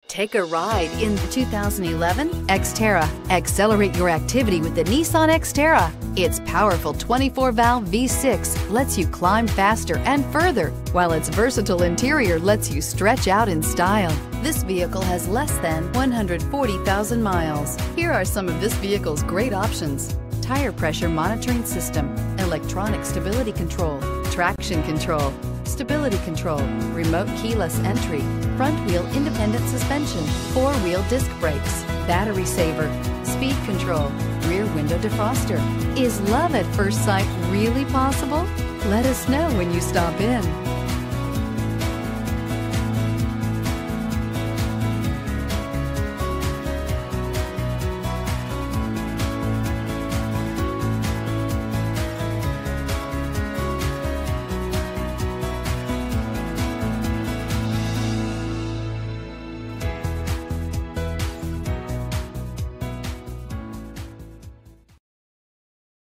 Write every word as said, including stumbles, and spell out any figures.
Take a ride in the two thousand eleven Xterra. Accelerate your activity with the Nissan Xterra. Its powerful twenty-four valve V six lets you climb faster and further, while its versatile interior lets you stretch out in style. This vehicle has less than one hundred forty thousand miles. Here are some of this vehicle's great options: tire pressure monitoring system, electronic stability control, traction control, stability control, remote keyless entry, front wheel independent suspension, four-wheel disc brakes, battery saver, speed control, rear window defroster. Is love at first sight really possible? Let us know when you stop in.